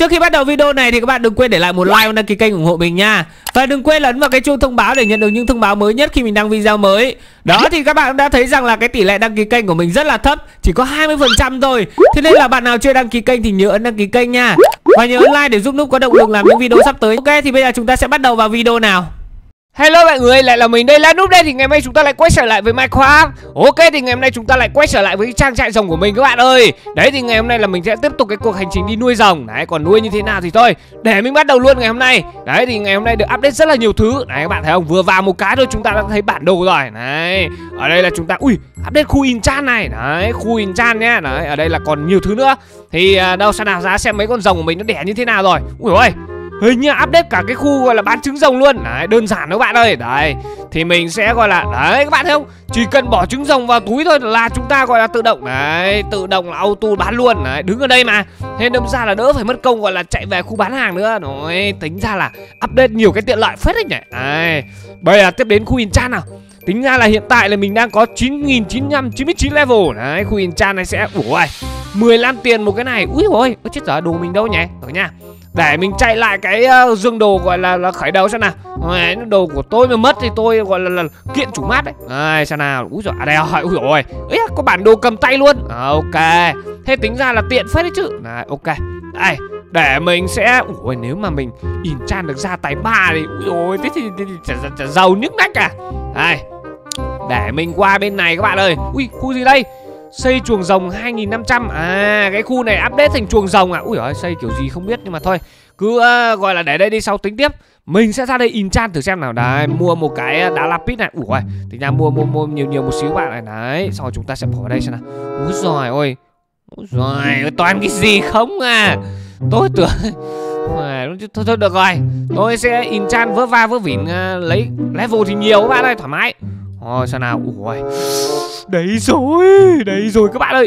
Trước khi bắt đầu video này thì các bạn đừng quên để lại một like và đăng ký kênh ủng hộ mình nha. Và đừng quên ấn vào cái chuông thông báo để nhận được những thông báo mới nhất khi mình đăng video mới. Đó thì các bạn đã thấy rằng là cái tỷ lệ đăng ký kênh của mình rất là thấp, chỉ có 20% thôi. Thế nên là bạn nào chưa đăng ký kênh thì nhớ ấn đăng ký kênh nha. Và nhớ ấn like để giúp Núp có động lực làm những video sắp tới. Ok, thì bây giờ chúng ta sẽ bắt đầu vào video nào. Hello mọi người, lại là mình đây, là Núp đây. Thì ngày hôm nay chúng ta lại quay trở lại với Minecraft. Ok, thì ngày hôm nay chúng ta lại quay trở lại với trang trại rồng của mình các bạn ơi. Đấy, thì ngày hôm nay là mình sẽ tiếp tục cái cuộc hành trình đi nuôi rồng. Đấy, còn nuôi như thế nào thì thôi để mình bắt đầu luôn ngày hôm nay. Đấy, thì ngày hôm nay được update rất là nhiều thứ. Đấy, các bạn thấy không, vừa vào một cái thôi chúng ta đã thấy bản đồ rồi. Đấy, ở đây là chúng ta, update khu enchant này. Đấy, khu enchant nhá. Đấy, ở đây là còn nhiều thứ nữa. Thì đâu xem nào, ra xem mấy con rồng của mình nó đẻ như thế nào rồi. Ui ôi, hình như update cả cái khu gọi là bán trứng rồng luôn. Đấy, đơn giản các bạn ơi. Đấy, thì mình sẽ gọi là, đấy các bạn thấy không, chỉ cần bỏ trứng rồng vào túi thôi là chúng ta gọi là tự động. Đấy, tự động là auto bán luôn. Đấy, đứng ở đây mà, thế đâm ra là đỡ phải mất công gọi là chạy về khu bán hàng nữa. Nói tính ra là update nhiều cái tiện lợi phết đấy nhỉ. Đấy, bây giờ tiếp đến khu enchant nào. Tính ra là hiện tại là mình đang có 9.999 level. Đấy, khu enchant này sẽ, 15 tiền một cái này. Úi ôi, chết rồi, đồ mình đâu nhỉ? Rồi nha, để mình chạy lại cái dương đồ gọi là khởi đầu xem nào. Đấy, đồ của tôi mà mất thì tôi gọi là kiện chủ mát đấy. Đây, xem nào. Úi giời, đây rồi. Úi rồi, ấy có bản đồ cầm tay luôn. Ok, thế tính ra là tiện phết đấy chứ. Đấy, ok. Đây, để mình sẽ, nếu mà mình enchant được ra tài 3 thì ui thế thì chả giàu nhức nách à. Đây, để mình qua bên này các bạn ơi. Ui, khu gì đây? Xây chuồng rồng 2.500. À, cái khu này update thành chuồng rồng à. Ui giời, xây kiểu gì không biết, nhưng mà thôi, cứ gọi là để đây đi, sau tính tiếp. Mình sẽ ra đây enchant thử xem nào. Đấy, mua một cái đá lapis này. Ui, tính ra mua nhiều một xíu bạn này. Đấy, sau chúng ta sẽ bỏ vào đây xem nào. Úi giời ơi, úi giời, toàn cái gì không à. Tôi tưởng thôi được rồi, tôi sẽ enchant vớ va vớ vỉn, lấy level thì nhiều các bạn ơi, thoải mái. Ôi sao nào. Ui, đấy rồi các bạn ơi.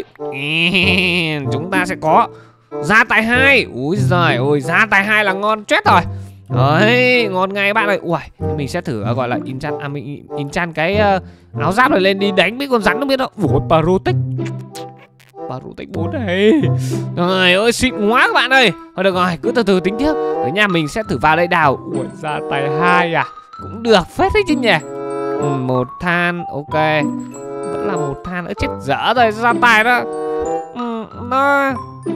Chúng ta sẽ có gia tài 2. Úi giời ơi, gia tài 2 là ngon chết rồi. Đấy, ngon ngay các bạn ơi. Ui, mình sẽ thử gọi là enchant cái áo giáp này lên đi đánh mấy con rắn, không biết đâu. Ui, Parotech 4 này. Trời ơi, xịn quá các bạn ơi. Thôi được rồi, cứ từ từ tính tiếp. Ở nhà mình sẽ thử vào đây đào. Ui, gia tài 2 à, cũng được phết đấy chứ nhỉ. Một than, ok. Vẫn là một than nữa, chết dở rồi, gia tài đó. Nó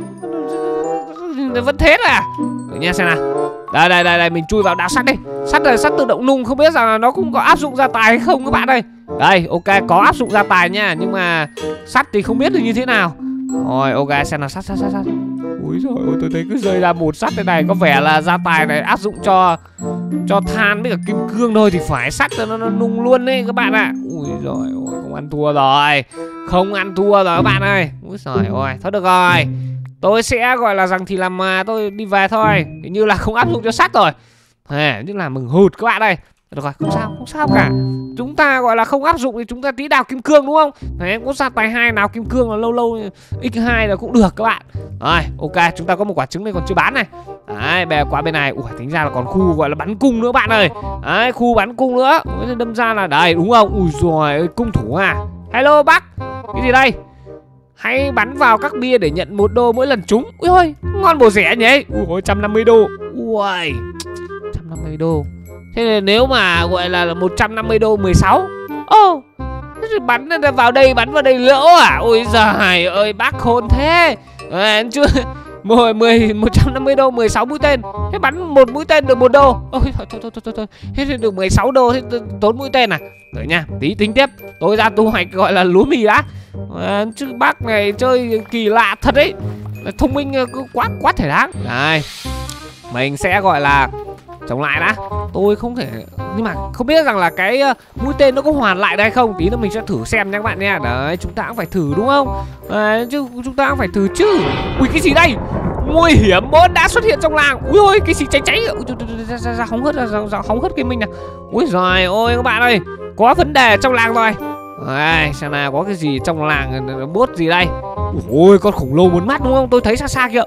vẫn thế à. Để nha xem nào. Đây, mình chui vào đào sắt đi. Sắt là sắt tự động nung, không biết rằng là nó cũng có áp dụng gia tài hay không các bạn ơi. Đây, ok, có áp dụng gia tài nha, nhưng mà sắt thì không biết được như thế nào. Rồi, ok, xem nào, sắt. Úi giời ơi, tôi thấy cứ rơi ra một sắt thế này, có vẻ là gia tài này áp dụng cho than với cả kim cương thôi thì phải, sắt cho nó nung luôn đấy các bạn ạ. Ui giời ơi, không ăn thua rồi các bạn ơi. Úi giời ơi, thôi được rồi, tôi sẽ gọi là rằng thì làm mà tôi đi về thôi. Hình như là không áp dụng cho sắt rồi. Nhưng là mừng hụt các bạn ơi. Được rồi, không sao cả. Chúng ta gọi là không áp dụng thì chúng ta tí đào kim cương đúng không? Đấy, có gia tài 2 nào kim cương là lâu x2 là cũng được các bạn. Rồi, ok, chúng ta có một quả trứng này còn chưa bán này. Đấy, bè qua bên này. Ui, tính ra là còn khu gọi là bắn cung nữa bạn ơi. Đấy, khu bắn cung nữa. Đâm ra là đây đúng không? Ui giời ơi, cung thủ à. Hello bác. Cái gì đây? Hãy bắn vào các bia để nhận 1 đô mỗi lần trúng. Ui ôi, ngon bổ rẻ nhỉ. Ui ôi, 150 đô. Ui, 150 đô. Thế nên nếu mà gọi là 150 đô 16. Bắn vào đây lỗ à? Ôi giời ơi, bác khôn thế. Chưa 150 đô 16 mũi tên. Thế bắn một mũi tên được 1 đô. Ôi thôi. Thế thì được 16 đô, thế tốn mũi tên à? Đợi nha, tí tính tiếp. Tôi ra thu hoạch gọi là lúa mì đã. Chứ bác này chơi kỳ lạ thật đấy. Thông minh quá thể đáng. Đây, mình sẽ gọi là trồng lại đã. Tôi không thể, nhưng mà không biết rằng là cái mũi tên nó có hoàn lại đây không. Tí nữa mình sẽ thử xem nha các bạn nha. Đấy, chúng ta cũng phải thử đúng không? Đấy, chứ chúng ta cũng phải thử chứ. Ui, cái gì đây? Nguy hiểm 4 đã xuất hiện trong làng. Ui ôi, cái gì cháy. Ra hóng hớt cái mình nè. Ui giời ơi các bạn ơi, có vấn đề trong làng rồi. Đây, xem nào, có cái gì trong làng, bốt gì đây? Ôi, con khủng lồ 4 mắt đúng không? Tôi thấy xa kìa.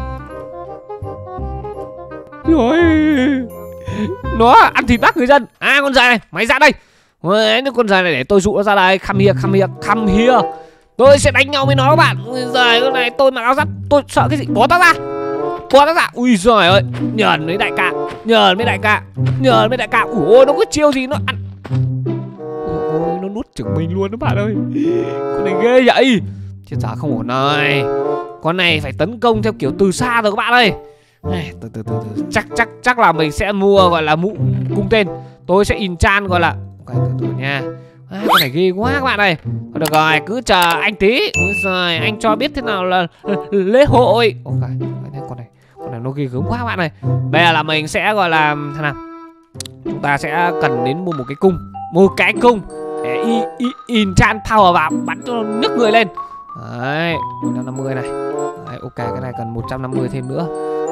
Rồi, nó ăn thịt bác người dân. À, con giời này, mày ra đây. Con giời này để tôi dụ nó ra đây. Come here. Tôi sẽ đánh nhau với nó các bạn. Ôi giời, con này tôi mặc áo giáp, tôi sợ cái gì, bỏ tao ra. bó nó ra. Ui giời ơi, nhờn với đại ca, nhờn với đại ca, nhờn với đại ca. Ui ôi, nó có chiêu gì nó ăn. Ôi, nó nuốt chửng mình luôn các bạn ơi. Con này ghê vậy. Chết dở không ổn rồi. Con này phải tấn công theo kiểu từ xa rồi các bạn ơi. Từ. Chắc là mình sẽ mua gọi là mũ cung tên. Tôi sẽ enchant gọi là từ nha. Con này ghê quá các bạn ơi. Được rồi, cứ chờ anh tí. Rồi anh cho biết thế nào là lễ hội. Ok, con này nó ghê gớm quá các bạn ơi. Bây giờ là mình sẽ gọi là thế nào? Chúng ta sẽ cần đến mua một cái cung. Một cái cung để enchant power vào, bắn cho nhức người lên. Đấy, 150 này. Đấy, ok, cái này cần 150 thêm nữa.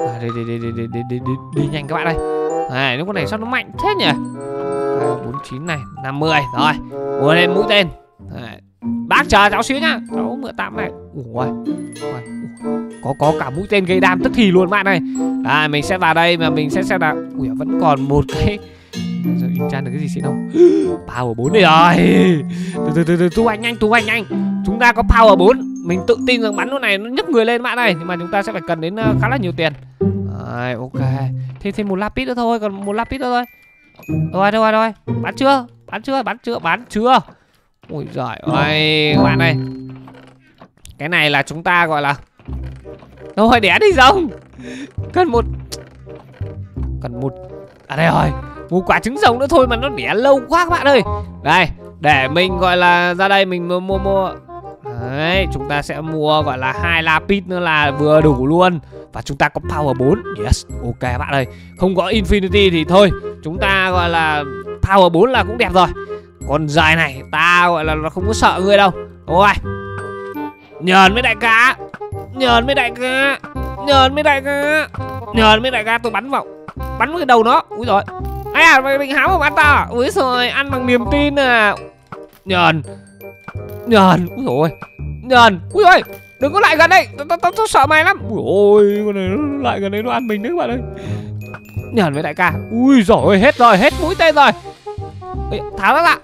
Đi nhanh các bạn ơi. Này, nếu con này sao nó mạnh thế nhỉ? 49 này, 50 rồi. Mua lên mũi tên. Đấy. Bác chờ cháu xíu nhá. Cháu mượn tạm này. Ui. Có cả mũi tên gây đam tức thì luôn bạn ơi. À, mình sẽ vào đây mà mình sẽ xem là ui, vẫn còn một cái. Giờ enchant được cái gì xịn không? Power 4 đây rồi. Từ thu hoạch nhanh. Chúng ta có power 4. Mình tự tin rằng bắn lúc này nó nhấc người lên bạn ơi. Nhưng mà chúng ta sẽ phải cần đến khá là nhiều tiền. Rồi, ok. Thêm một lapis nữa thôi, còn một lapis nữa thôi. Rồi. Bán chưa? Ui giời ơi, các bạn ơi. Cái này là chúng ta gọi là thôi đẻ đi rồng. Cần một à đây rồi. Một quả trứng rồng nữa thôi mà nó đẻ lâu quá các bạn ơi. Đây, để mình gọi là ra đây mình mua. Đấy, chúng ta sẽ mua gọi là 2 lapis nữa là vừa đủ luôn. Và chúng ta có power 4. Yes, ok các bạn ơi. Không có infinity thì thôi, chúng ta gọi là power 4 là cũng đẹp rồi. Con dài này ta gọi là nó không có sợ người đâu. Ôi, nhờn với đại ca. Tôi bắn vào cái đầu nó. Úi rồi. Ây à, mày định háo vào ăn tao à? Úi rồi, ăn bằng niềm tin à. Nhờn. Úi rồi. Úi ơi, đừng có lại gần đây. Tao sợ mày lắm. Úi ôi, con này nó lại gần đây nó ăn mình đấy các bạn ơi. Nhờn với đại ca. Ui giời, hết rồi, hết mũi tên rồi. Ê, thả nó ra.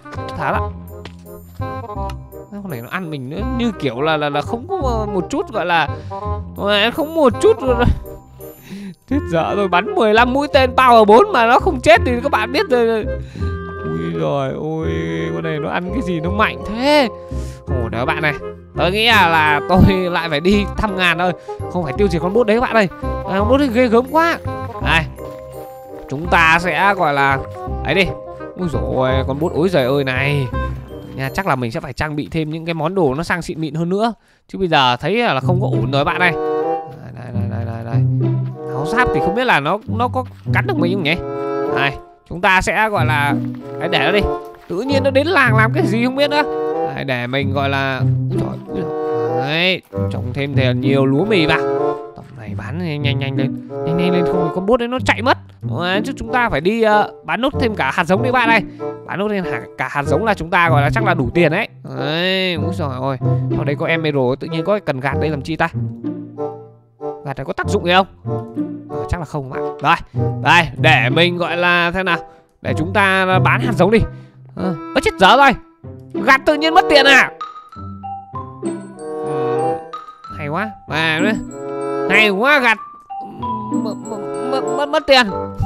Con này nó ăn mình nữa, như kiểu là không có một chút gọi là không một chút. Chết dở rồi, bắn 15 mũi tên power 4 mà nó không chết thì các bạn biết rồi. Ui rồi, ôi con này nó ăn cái gì nó mạnh thế. Ồ đấy các bạn này, tôi nghĩ là tôi lại phải đi thăm ngàn thôi, không phải tiêu diệt con bốt đấy các bạn ơi. Con bốt đấy ghê gớm quá. Đây, chúng ta sẽ gọi là ấy đi. Ui rồi, con bốt ối giời ơi này nha, chắc là mình sẽ phải trang bị thêm những cái món đồ nó sang xịn mịn hơn nữa, chứ bây giờ thấy là không có ổn rồi bạn này. Đây. Áo giáp thì không biết là nó có cắn được mình không nhỉ? Đây, chúng ta sẽ gọi là để nó đi. Tự nhiên nó đến làng làm cái gì không biết nữa. Đấy, để mình gọi là đấy, trồng thêm thì nhiều lúa mì vào. Tầm này bán nhanh lên không thì con bốt đấy nó chạy mất. Đấy, chứ chúng ta phải đi bán nốt thêm cả hạt giống đi bạn này. Bán nốt thêm cả hạt giống là chúng ta gọi là chắc là đủ tiền đấy. Đấy, úi giời ơi. Ở đây có emerald, tự nhiên có cần gạt đây làm chi ta? Gạt này có tác dụng gì không? Chắc là không bạn. Rồi, đây, để mình gọi là thế nào? Để chúng ta bán hạt giống đi. Chết dở rồi. Gạt tự nhiên mất tiền à? Hay quá. Mà nữa. Hay quá, gạt mất tiền.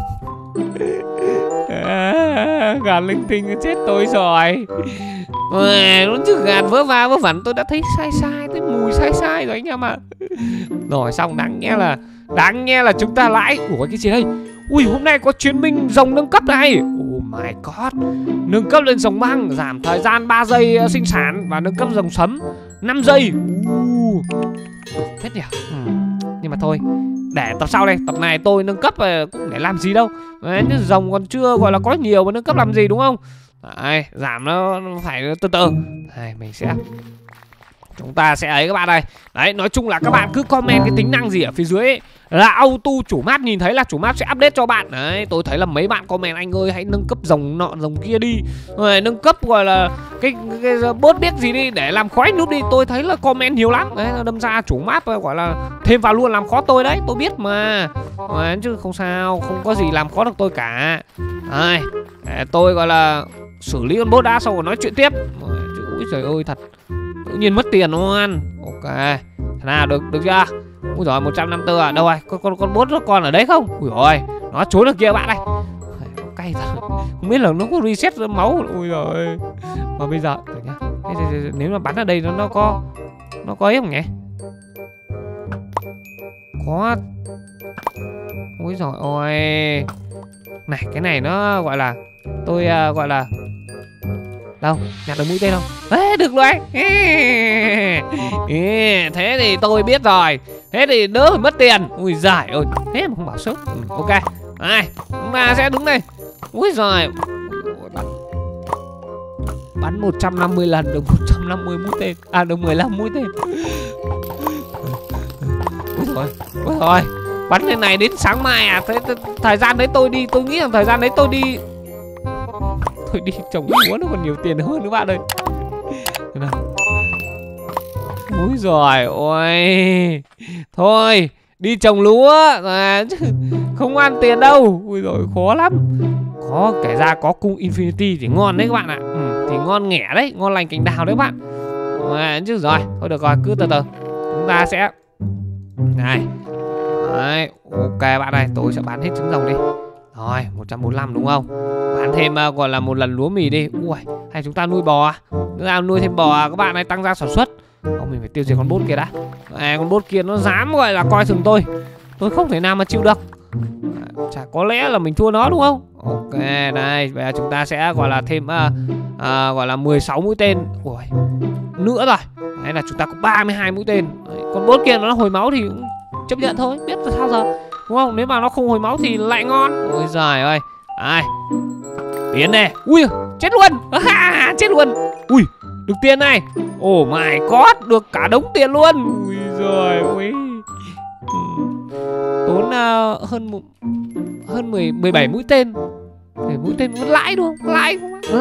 Gạt linh tinh chết tôi rồi. Nó chứ gạt vớ va vớ vẩn, tôi đã thấy sai, thấy mùi sai rồi anh em ạ. Rồi xong, đáng nghe là chúng ta lãi. Ủa cái gì đây? Ui, hôm nay có chiến binh rồng nâng cấp này. Oh my god. Nâng cấp lên rồng băng, giảm thời gian 3 giây sinh sản. Và nâng cấp rồng sấm 5 giây. Thế nhỉ? Nhưng mà thôi, để tập sau đây. Tập này tôi nâng cấp cũng để làm gì đâu. Đấy, rồng còn chưa gọi là có nhiều mà nâng cấp làm gì đúng không? Đấy, giảm nó phải từ từ. Đây, chúng ta sẽ ấy các bạn ơi. Đấy, nói chung là các bạn cứ comment cái tính năng gì ở phía dưới ấy, là auto chủ map nhìn thấy là chủ map sẽ update cho bạn. Đấy, tôi thấy là mấy bạn comment anh ơi hãy nâng cấp rồng nọ rồng kia đi. Rồi nâng cấp gọi là cái bớt biết gì đi để làm khó nút đi. Tôi thấy là comment nhiều lắm. Đấy, đâm ra chủ map gọi là thêm vào luôn làm khó tôi đấy, tôi biết mà. Đấy, chứ không sao, không có gì làm khó được tôi cả. Đấy, để tôi gọi là xử lý con boss đã xong rồi nói chuyện tiếp. Ôi trời ơi thật, tự nhiên mất tiền luôn. Ok, thế nào được chưa? Ui giời, 154 à? Đâu rồi? Con bốt nó còn ở đấy không? Ui giời, nó trốn ở kia bạn này. Cay thật. Không biết là nó có reset máu. Ui giời. Mà bây giờ nhá. Nếu mà bắn ở đây nó có ấy không nhỉ? Có. Ui giời ơi. Này, cái này nó gọi là tôi gọi là đâu, nhặt được mũi tên không? Ê, được rồi. Thế thì tôi biết rồi. Thế thì đỡ phải mất tiền. Ui giời ơi, thế mà không bảo sớm. Ok. Này, chúng ta sẽ đứng đây. Ui giời. Bắn 150 lần được 150 mũi tên. À, được 15 mũi tên. Ui rồi. Bắn cái này đến sáng mai à? Thế thời gian đấy tôi đi, tôi nghĩ rằng thời gian đấy tôi đi trồng lúa nó còn nhiều tiền hơn các bạn ơi. Úi giời ôi. Thôi, đi trồng lúa à, chứ không ăn tiền đâu. Ui giời, khó lắm. Có kể ra có cung Infinity thì ngon đấy các bạn ạ. Thì ngon nghẻ đấy, ngon lành cành đào đấy các bạn. Chứ rồi, thôi được rồi, cứ từ từ. Chúng ta sẽ này. Đấy, ok bạn ơi, tôi sẽ bán hết trứng rồng đi. Rồi, 145 đúng không? Bán thêm gọi là một lần lúa mì đi. Ui, hay chúng ta nuôi bò à? Chúng ta nuôi thêm bò các bạn này, tăng gia sản xuất. Mình phải tiêu diệt con bốt kia đã. Con bốt kia nó dám gọi là coi thường tôi. Tôi không thể nào mà chịu được. Chả có lẽ là mình thua nó đúng không? Ok, đây, bây giờ chúng ta sẽ gọi là thêm gọi là 16 mũi tên. Ui, nữa rồi. Đấy là chúng ta có 32 mũi tên. Đấy, con bốt kia nó hồi máu thì cũng chấp nhận thôi, biết là sao giờ. Đúng không? Nếu mà nó không hồi máu thì lại ngon. Ôi giời ơi. Đây. Tiền này. Ui, chết luôn. Chết luôn. Ui, được tiền này. Oh my god, được cả đống tiền luôn. Ui giời ơi. Tốn hơn 17 mũi tên. Để mũi tên vẫn lãi đúng không? Lãi.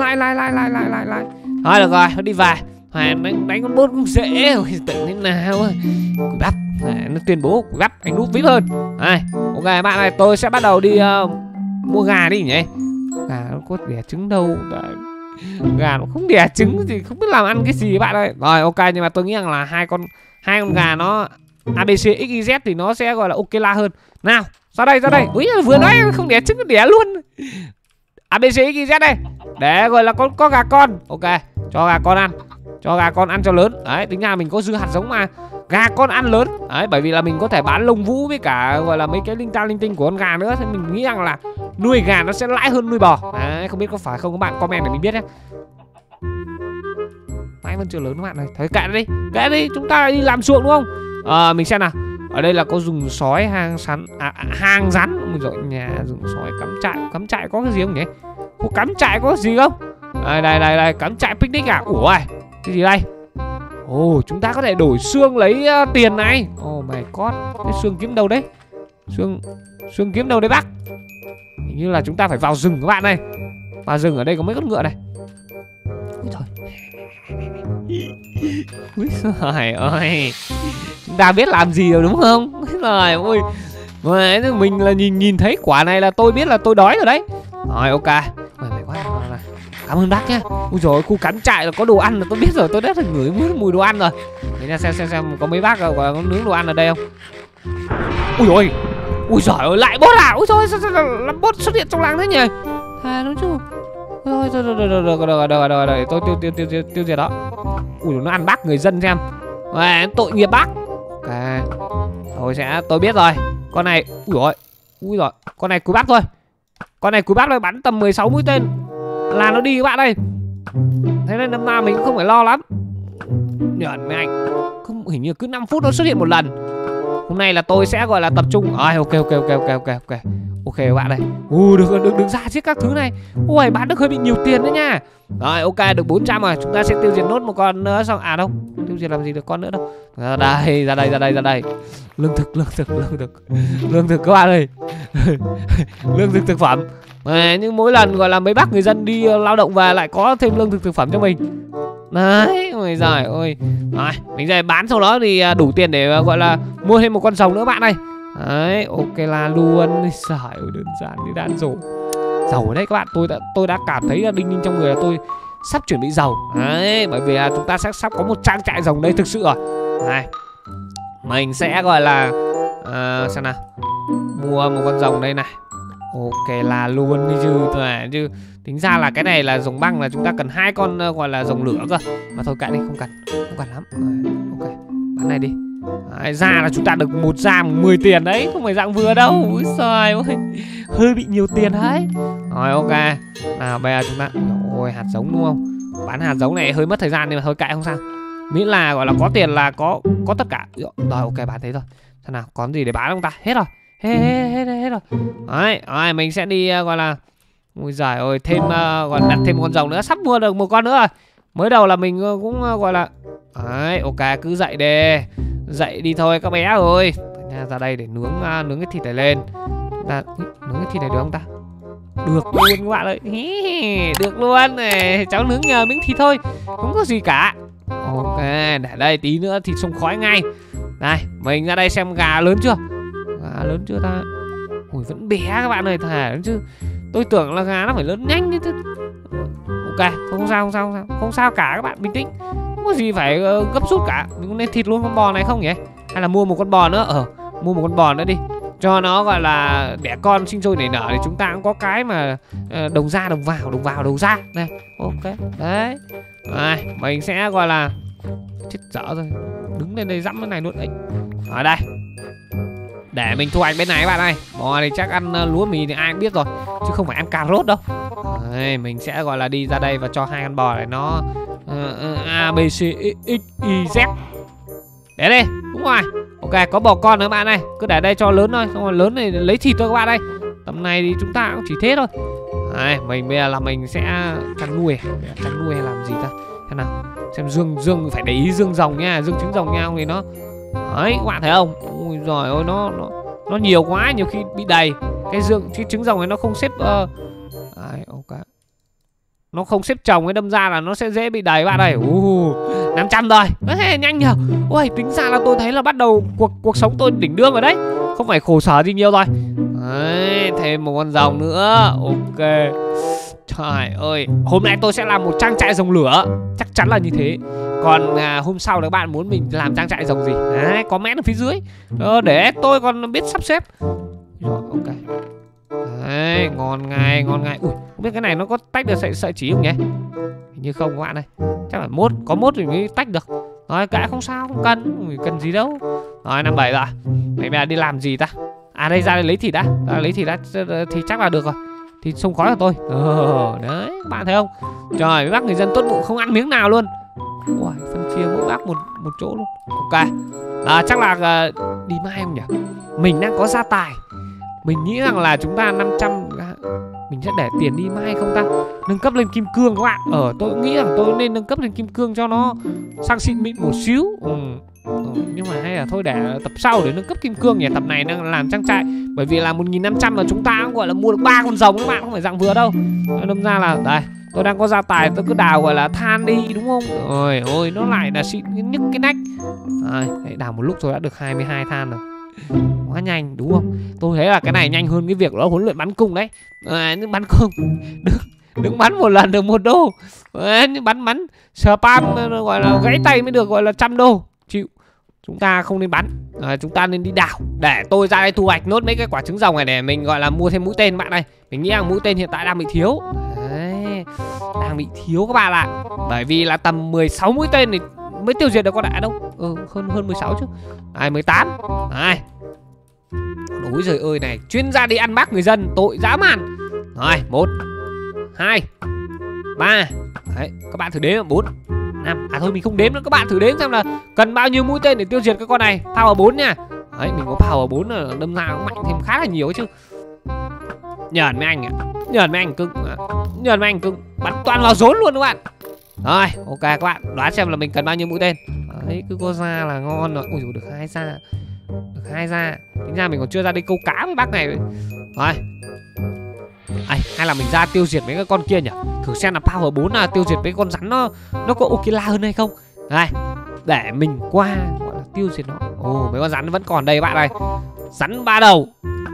Thôi được rồi, đi về. Đánh con bốt cũng dễ. Ôi, tưởng thế nào. Cúi bắp. Nó tuyên bố cúi bắp anh núp vip hơn. Đây, ok bạn này, tôi sẽ bắt đầu đi mua gà đi nhỉ. Gà nó có đẻ trứng đâu. Đấy. Gà nó không đẻ trứng thì không biết làm ăn cái gì bạn ơi. Rồi ok, nhưng mà tôi nghĩ rằng là hai con gà nó ABC XYZ thì nó sẽ gọi là ok la hơn. Nào, ra đây. Úi, vừa nói không đẻ trứng, đẻ luôn. ABC XYZ đây. Để gọi là có gà con. Ok, cho gà con ăn. Cho gà con ăn cho lớn. Đấy, tính ra mình có dư hạt giống mà. Gà con ăn lớn. Đấy, bởi vì là mình có thể bán lông vũ với cả gọi là mấy cái linh ta linh tinh của con gà nữa. Thì mình nghĩ rằng là nuôi gà nó sẽ lãi hơn nuôi bò. Đấy, không biết có phải không, các bạn comment để mình biết nhé. Mãi vẫn chưa lớn các bạn ơi. Thôi kệ đi, chúng ta đi làm ruộng đúng không? Mình xem nào. Ở đây là có dùng sói, hang sắn, hang rắn. Rồi nhà dùng sói, cắm trại có cái gì không nhỉ? Có cắm trại có gì không? Đây, cắm trại picnic à? Ủa, cái gì đây? Chúng ta có thể đổi xương lấy tiền này. Oh my god, cái xương kiếm đâu đấy? Xương kiếm đâu đấy bác? Hình như là chúng ta phải vào rừng các bạn này. Vào rừng, ở đây có mấy con ngựa này. Úi trời. Úi trời ơi. Chúng ta biết làm gì rồi đúng không? Úi trời ơi. Mà mình là nhìn thấy quả này là tôi biết là tôi đói rồi đấy. Rồi ok. Mày quá này. Cảm ơn bác nhé. Ui dồi, khu cắm trại là có đồ ăn là tôi biết rồi. Tôi đã ngửi mùi đồ ăn rồi. Để nha, xem có mấy bác có nướng đồ ăn ở đây không. Ui dồi. Ui giời ơi, lại bốt à. Ui dồi, sao làm bốt xuất hiện trong làng thế nhỉ? À đúng chứ. Rồi, tôi tiêu diệt đó. Ui, nó ăn bác người dân xem. Tội nghiệp bác. Ok. Tôi biết rồi. Con này, ui giời, con này cúi bắp thôi. Con này cúi bắp thôi, bắn tầm 16 mũi tên là nó đi các bạn ơi. Thế nên năm nay mình cũng không phải lo lắm. Nhợn với anh. Không, hình như cứ 5 phút nó xuất hiện một lần. Hôm nay là tôi sẽ gọi là tập trung. Ok các bạn này. Được ra chiếc các thứ này. Ui, bán được hơi bị nhiều tiền đấy nha. Rồi ok, được 400 rồi. Chúng ta sẽ tiêu diệt nốt một con nữa xong. À đâu, tiêu diệt làm gì được con nữa đâu. Ra đây. Lương thực các bạn ơi. Lương thực thực phẩm. Nhưng mỗi lần gọi là mấy bác người dân đi lao động về lại có thêm lương thực thực phẩm cho mình. Đấy, ôi giời ơi. Rồi, mình ra bán sau đó thì đủ tiền để gọi là mua thêm một con rồng nữa bạn ơi. Đấy, ok là luôn. Trời ơi, đơn giản như đàn rổ. Giàu ở đây các bạn, tôi đã cảm thấy đinh ninh trong người là tôi sắp chuẩn bị giàu. Đấy, bởi vì là chúng ta sẽ sắp có một trang trại rồng đây thực sự rồi. Này. mình sẽ gọi là xem nào, mua một con rồng đây này. Ok là luôn đi chứ. Tính ra là cái này là rồng băng là chúng ta cần 2 con gọi là rồng lửa cơ. Mà thôi kệ đi, không cần lắm. Ok, bán này đi. Đấy, ra là chúng ta được một da 10 tiền đấy, không phải dạng vừa đâu. Úi giời ơi, hơi bị nhiều tiền đấy. Rồi ok. Nào bây giờ chúng ta, ôi hạt giống đúng không? Bán hạt giống này hơi mất thời gian nhưng mà thôi kệ không sao. Miễn là gọi là có tiền là có tất cả. Rồi ok, bán thế thôi. Xem nào, có gì để bán không ta? Hết rồi. Hết rồi. Đấy, rồi mình sẽ đi gọi là, ui giời ơi, thêm gọi đặt thêm một con rồng nữa, sắp mua được một con nữa rồi. Mới đầu là mình cũng gọi là, đấy, ok, cứ dậy đi thôi các bé ơi. Ra đây để nướng cái thịt này lên. Nướng cái thịt này được không ta? Được luôn các bạn ơi. Được luôn này, cháu nướng nhờ miếng thịt thôi, không có gì cả. Ok, để đây tí nữa thịt xông khói ngay. Đây, mình ra đây xem gà lớn chưa? Gà lớn chưa ta? Ui vẫn bé các bạn ơi, thả chứ. Tôi tưởng là gà nó phải lớn nhanh chứ. Ok, không sao cả các bạn, bình tĩnh. Không có gì phải gấp rút cả. Mình có nên thịt luôn con bò này không nhỉ? Hay là mua một con bò nữa? Mua một con bò nữa đi, cho nó gọi là đẻ con sinh sôi nảy nở, thì chúng ta cũng có cái mà đồng ra đồng vào đầu ra. Đây, ok, đấy. Rồi, mình sẽ gọi là, chết dở rồi, đứng lên đây dẫm cái này luôn đấy. Ở đây, để mình thu hoạch bên này các bạn ơi. Bò thì chắc ăn lúa mì thì ai cũng biết rồi, chứ không phải ăn cà rốt đâu. Đấy, mình sẽ gọi là đi ra đây và cho 2 con bò này nó A, B, C, X, Y, Z. Để đây, đúng rồi. Ok, có bò con nữa bạn ơi. Cứ để đây cho lớn thôi, xong rồi lớn này lấy thịt thôi các bạn ơi. Tầm này thì chúng ta cũng chỉ thế thôi. Đấy, mình bây giờ là mình sẽ chăn nuôi hay làm gì ta? Xem nào, xem dương phải để ý dương rồng nha, dương trứng rồng nha, không thì nó, đấy các bạn thấy không? Ui giời ơi, nó nhiều quá, nhiều khi bị đầy. Cái trứng rồng này nó không xếp đấy, ok, nó không xếp chồng ấy, đâm ra là nó sẽ dễ bị đầy bạn ơi. 500 rồi, nhanh nhờ. Ui, tính ra là tôi thấy là bắt đầu cuộc sống tôi đỉnh đương rồi đấy, không phải khổ sở gì nhiều rồi. Đấy, thêm một con rồng nữa. Ok, trời ơi, hôm nay tôi sẽ làm một trang trại rồng lửa, chắc chắn là như thế. Còn hôm sau các bạn muốn mình làm trang trại rồng gì, đấy, comment ở phía dưới để tôi còn biết sắp xếp. Rồi, ok. Đấy, ngon ngay. Ui, không biết cái này nó có tách được sợi chỉ không nhỉ? Hình như không các bạn ơi. Chắc là có mốt thì mới tách được. Rồi, cả không sao, không cần gì đâu. Rồi, 57 rồi. Vậy bây giờ đi làm gì ta? À đây, ra đây lấy thịt đã. Thì chắc là được rồi. Thịt xông khói của tôi. Đấy, các bạn thấy không? Trời, mấy bác người dân tốt bụng không ăn miếng nào luôn. Ui, phân chia mỗi bác một chỗ luôn. Ok. Chắc là đi mai không nhỉ? Mình đang có gia tài. Mình nghĩ rằng là chúng ta 500, mình sẽ để tiền đi mai không ta? Nâng cấp lên kim cương các bạn. Tôi nghĩ rằng tôi nên nâng cấp lên kim cương cho nó sang xịn mịn một xíu. Nhưng mà hay là thôi để tập sau để nâng cấp kim cương nhỉ. Tập này đang làm trang trại. Bởi vì là 1.500 là chúng ta cũng gọi là mua được 3 con rồng các bạn, không phải dạng vừa đâu. Đâm ra là đây, tôi đang có gia tài, tôi cứ đào gọi là than đi đúng không? Ôi ôi, nó lại là xịn nhức cái nách. Đấy, đào một lúc rồi đã được 22 than rồi. Quá nhanh đúng không? Tôi thấy là cái này nhanh hơn cái việc đó huấn luyện bắn cung đấy. Nhưng bắn cung đừng bắn một lần được 1 đô. Nhưng bắn spam gọi là gãy tay mới được gọi là 100 đô. Chịu. Chúng ta không nên bắn. Chúng ta nên đi đào. Để tôi ra đây thu hoạch nốt mấy cái quả trứng rồng này để mình gọi là mua thêm mũi tên bạn này. Mình nghĩ rằng mũi tên hiện tại đang bị thiếu. Đấy, đang bị thiếu các bạn ạ. Bởi vì là tầm 16 mũi tên thì mới tiêu diệt được con đại đâu. Hơn 16 chứ. 18. Đấy. Ôi giời ơi này, chuyên gia đi ăn bác người dân, tội dã man. Rồi, 1 2 3. Đấy, các bạn thử đếm 4 5. Thôi mình không đếm nữa, các bạn thử đếm xem là cần bao nhiêu mũi tên để tiêu diệt cái con này. Power 4 nha. Đấy, mình có power 4 là đâm ra cũng mạnh thêm khá là nhiều ấy chứ. Nhờn mấy anh ạ. Nhờn mấy anh cưng. Bắn toàn vào rốn luôn các bạn. Rồi, ok các bạn, đoán xem là mình cần bao nhiêu mũi tên. Đấy, cứ có ra là ngon rồi. Ui dồi, được 2 ra. Được 2 ra. Tính ra mình còn chưa ra đi câu cá với bác này. Rồi. Hay là mình ra tiêu diệt mấy cái con kia nhỉ? Thử xem là power 4 là tiêu diệt mấy con rắn nó có ok la hơn hay không. Đây, để mình qua gọi là tiêu diệt nó. Mấy con rắn vẫn còn đây bạn ơi. Rắn 3 đầu.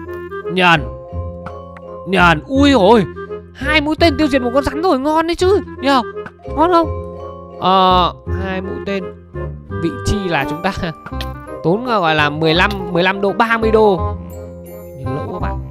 Nhờn. Ui ôi, 2 mũi tên tiêu diệt một con rắn rồi, ngon đấy chứ. Nhờ, ngon không? 2 mũi tên. Vị trí là chúng ta Tốn gọi là 15 đô, 30 đô. Lỗ các bạn.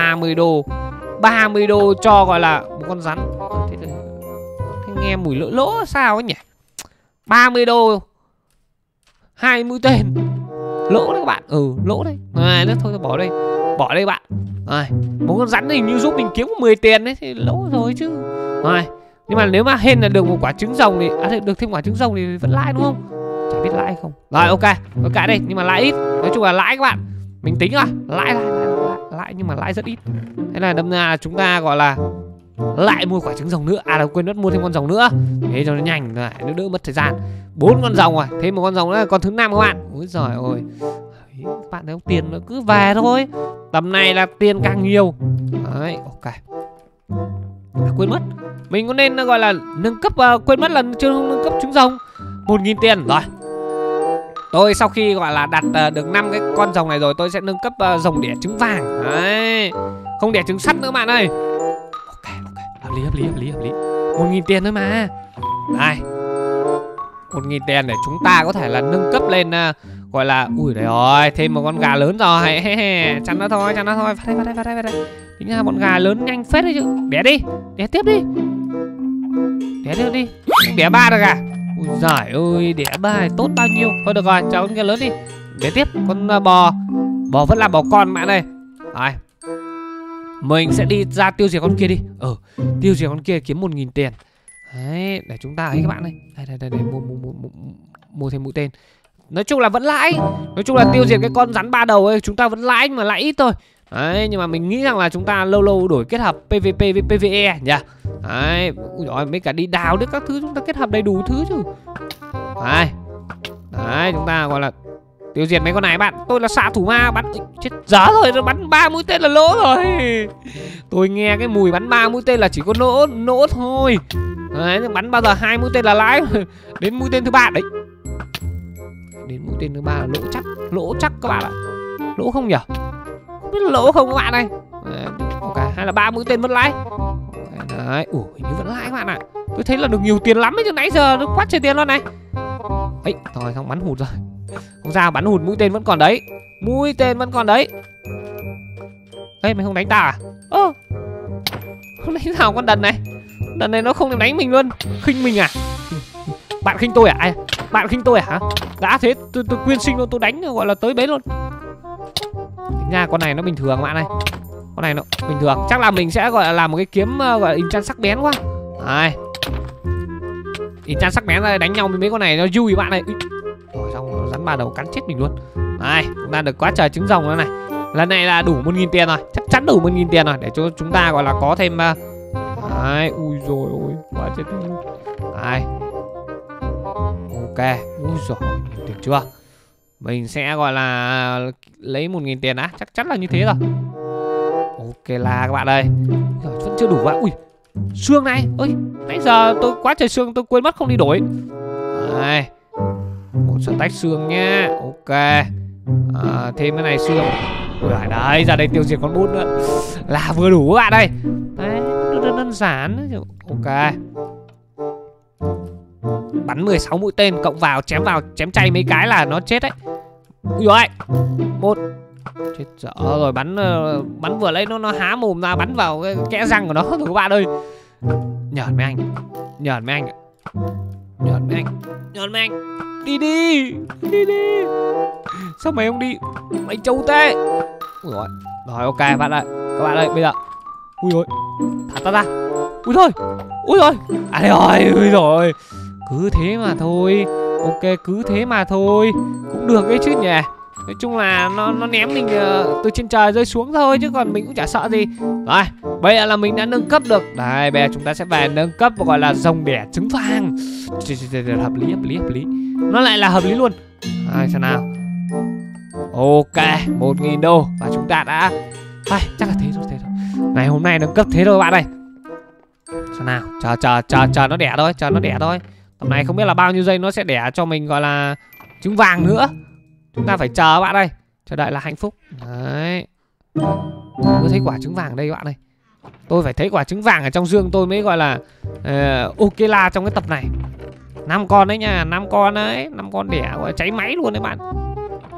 30 đô cho gọi là một con rắn. Thế nghe mùi lỗ sao ấy nhỉ. 30 đô 2 mũi tên. Lỗ đấy các bạn. Lỗ đấy. Thôi bỏ đây bạn. Một con rắn hình như giúp mình kiếm 10 tiền đấy thì lỗ rồi chứ. Nhưng mà nếu mà hên là được một quả trứng rồng thì được thêm quả trứng rồng thì vẫn lãi đúng không? Chả biết lãi không. Rồi ok, cái đây nhưng mà lãi ít. Nói chung là lãi các bạn. Mình tính rồi, lãi nhưng mà lãi rất ít. Thế là đâm ra là chúng ta gọi là lại mua quả trứng rồng nữa. Quên mất mua thêm con rồng nữa. Thế cho nó nhanh rồi, nó đỡ mất thời gian. 4 con rồng rồi, thêm một con rồng nữa, con thứ 5 các bạn. Ôi giời ơi. Các bạn thấy không, tiền nó cứ về thôi. Tầm này là tiền càng nhiều. Đấy, ok. Quên mất. Mình có nên gọi là nâng cấp, quên mất là chưa nâng cấp trứng rồng. 1.000 tiền rồi. Tôi sau khi gọi là đặt được 5 cái con rồng này rồi, tôi sẽ nâng cấp rồng đẻ trứng vàng. Đấy. Không đẻ trứng sắt nữa các bạn ơi. Ok. Hợp lý. 1.000 tiền thôi mà. Đây. 1.000 tiền để chúng ta có thể là nâng cấp lên gọi là ui đấy rồi, thêm một con gà lớn rồi. Chắn nó thôi. Vào đây. Tính ra bọn gà lớn nhanh phết đấy chứ. Đẻ tiếp đi. Đẻ 3 được à? Ui giời ơi, đẻ 3 này tốt bao nhiêu. Thôi được rồi, cho con kia lớn đi. Đẻ tiếp con bò vẫn là bò con bạn ơi. Rồi. Mình sẽ đi ra tiêu diệt con kia đi. Tiêu diệt con kia kiếm 1.000 tiền. Đấy, để chúng ta ấy các bạn ơi. Đây mua thêm mũi tên. Nói chung là vẫn lãi. Nói chung là tiêu diệt cái con rắn 3 đầu ấy chúng ta vẫn lãi nhưng mà lãi ít thôi. Đấy, nhưng mà mình nghĩ rằng là chúng ta lâu đổi kết hợp PVP với PVE nhỉ. Đấy, ui giời, mấy cả đi đào được các thứ chúng ta kết hợp đầy đủ thứ chứ. Đấy, chúng ta gọi là tiêu diệt mấy con này bạn. Tôi là xạ thủ ma, bắn chết dở rồi, nó bắn 3 mũi tên là lỗ rồi. Tôi nghe cái mùi bắn 3 mũi tên là chỉ có nỗ thôi. Đấy, bắn bao giờ 2 mũi tên là lãi. Đến mũi tên thứ 3 đấy. Đến mũi tên thứ 3 là lỗ chắc các bạn ạ. Lỗ không nhỉ? Không biết là lỗ không các bạn ơi. Ok, hay là 3 mũi tên vẫn lãi. Đấy, hình như vẫn lãi các bạn ạ. Tôi thấy là được nhiều tiền lắm ấy chứ, nãy giờ nó quá trời tiền luôn này. Ấy, thôi xong bắn hụt rồi. Không sao, bắn hụt mũi tên vẫn còn đấy. Ê, mày không đánh tao à? Không đánh nào con đần này. Đần này nó không đánh mình luôn. Khinh mình à? Bạn khinh tôi à? Bạn khinh tôi à hả? Đã thế tôi quyên sinh luôn, tôi đánh gọi là tới bấy luôn. Tính ra con này nó bình thường các bạn ơi. Con này nó bình thường. Chắc là mình sẽ gọi là làm một cái kiếm gọi là enchant sắc bén quá. Đấy. Enchant sắc bén ra đánh nhau với mấy con này nó vui bạn này. Rồi xong nó rắn 3 đầu cắn chết mình luôn. Đây, chúng ta được quá trời trứng rồng nữa này. Lần này là đủ 1.000 tiền rồi. Chắc chắn đủ 1.000 tiền rồi. Để cho chúng ta gọi là có thêm đấy, ui rồi ôi, quá chết luôn. Đây. Ok, ui rồi, nhiều tiền chưa? Mình sẽ gọi là lấy 1.000 tiền đã, chắc chắn là như thế rồi. Ok là các bạn ơi. Vẫn chưa đủ bạn. Ui, xương này. Ơi, nãy giờ tôi quá trời xương tôi quên mất không đi đổi. Đây. Một sợi tách xương nhá. Ok. Thêm cái này xương. Ui, đấy, ra đây tiêu diệt con bút nữa. Là vừa đủ các bạn ơi. Đấy, đơn giản. Ok. Bắn 16 mũi tên cộng vào chém chay mấy cái là nó chết đấy. Ui ơi. Một. Chết dở rồi, bắn vừa lấy nó há mồm ra bắn vào cái kẽ răng của nó rồi các bạn ơi. Nhởn mấy anh. Đi. Sao mày không đi? Mày trâu tê. Ui rồi. Rồi ok các bạn ơi, bây giờ. Ui ôi. Thả ta ra. Ui thôi. Ui rồi. À đây rồi, ui rồi. Cứ thế mà thôi. Ok, cứ thế mà thôi. Cũng được ấy chứ nhỉ. Nói chung là nó ném mình từ trên trời rơi xuống thôi chứ còn mình cũng chả sợ gì. Rồi, bây giờ là mình đã nâng cấp được. Đây, bây giờ chúng ta sẽ về nâng cấp gọi là rồng đẻ trứng vàng. Hợp lý. Nó lại là hợp lý luôn. Rồi, xem nào. Ok, 1.000 đô. Và chúng ta đã chắc là thế rồi. Ngày hôm nay nâng cấp thế rồi các bạn ơi. Xem nào, chờ nó đẻ thôi. Tầm này không biết là bao nhiêu giây nó sẽ đẻ cho mình gọi là trứng vàng nữa. Chúng ta phải chờ các bạn ơi. Chờ đợi là hạnh phúc. Đấy. Tôi thấy quả trứng vàng đây các bạn ơi. Tôi phải thấy quả trứng vàng ở trong dương tôi mới gọi là ok là trong cái tập này. 5 con đấy nha, 5 con đấy, 5 con đẻ gọi là cháy máy luôn đấy bạn.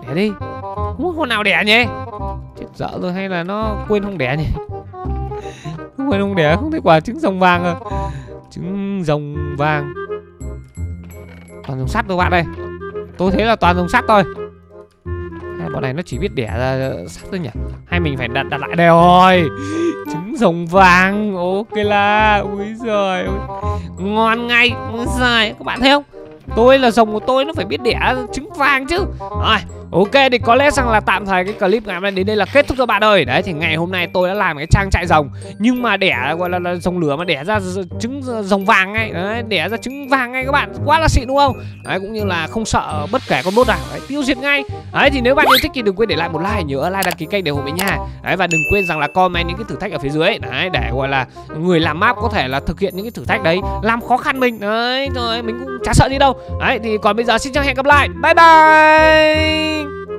Đẻ đi. Không có con nào đẻ nhỉ? Chết dở rồi, hay là nó quên không đẻ nhỉ? Quên không đẻ, không thấy quả trứng rồng vàng à? Trứng rồng vàng. Toàn rồng sắt thôi bạn ơi. Tôi thấy là toàn rồng sắt thôi. Hay bọn này nó chỉ biết đẻ ra sắt thôi nhỉ? Hay mình phải đặt lại đây rồi. Trứng rồng vàng. Ok là. Ui giời ơi. Ngon ngay. Ui giời, các bạn thấy không? Tôi là rồng của tôi nó phải biết đẻ trứng vàng chứ. Rồi, ok thì có lẽ rằng là tạm thời cái clip ngày hôm nay đến đây là kết thúc các bạn ơi. Đấy thì ngày hôm nay tôi đã làm cái trang trại rồng, nhưng mà đẻ gọi là rồng lửa mà đẻ ra trứng rồng vàng ngay. Đấy, đẻ ra trứng vàng ngay các bạn. Quá là xịn đúng không? Đấy, cũng như là không sợ bất kể con bốt nào. Đấy, tiêu diệt ngay. Đấy thì nếu bạn yêu thích thì đừng quên để lại một like, nhớ like đăng ký kênh để ủng hộ mình nha. Đấy và đừng quên rằng là comment những cái thử thách ở phía dưới. Đấy để gọi là người làm map có thể là thực hiện những cái thử thách đấy, làm khó khăn mình. Đấy rồi mình cũng chả sợ gì đâu. Đấy thì còn bây giờ xin chào hẹn gặp lại. Bye bye.